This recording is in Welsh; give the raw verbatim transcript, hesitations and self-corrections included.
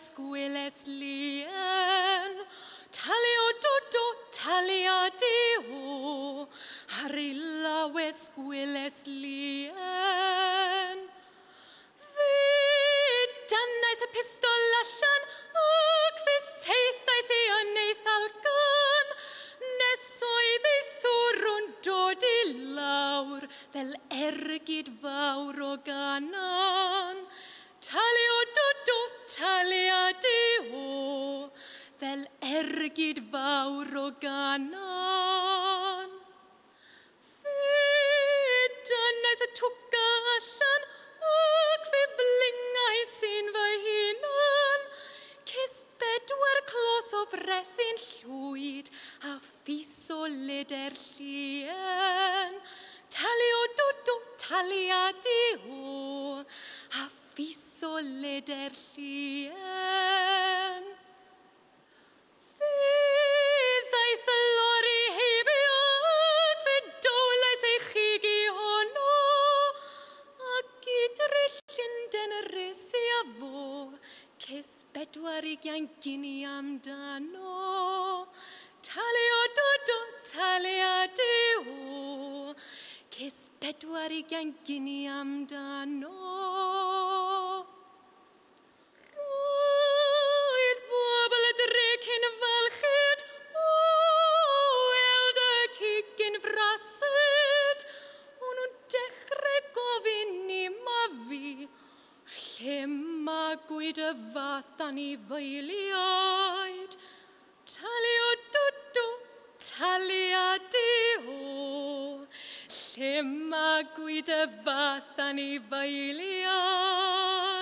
sgwiles lien, talio do do, talia di o, harri lawe sgwiles lien. Fi dannais y pistol allan, ac fi seithais i yn ei thalgan, nes oedd ei ddwrwn dod i lawr, fel ergyd fawr o ganan. Talio do do, talia di o, fel ergyd fawr o ganan. Fi dannais y twca allan, ac fi flingau sy'n fy hunan, cys bedwar clos o frethin llwyd a ffis o lider llien. Talio do do, talia di o, a ffis o lider llien. Fydd eith y lori heibio, ac fe dowlais ei chygi honno, ac gydri Llundain rysi a fo, cys bedwar ugain gini amdano. Talio do do, talia di o, cys bedwar ugain gini amdano. Roedd bobl y drec yn falchyd, o eld y cigyn frasyd, o'n nhw'n dechrau gofyn i ma fi, lle ma gwyd y fath anifeiliaid. Talio do do, talia di o, lle ma gwyd y fath anifeiliaid.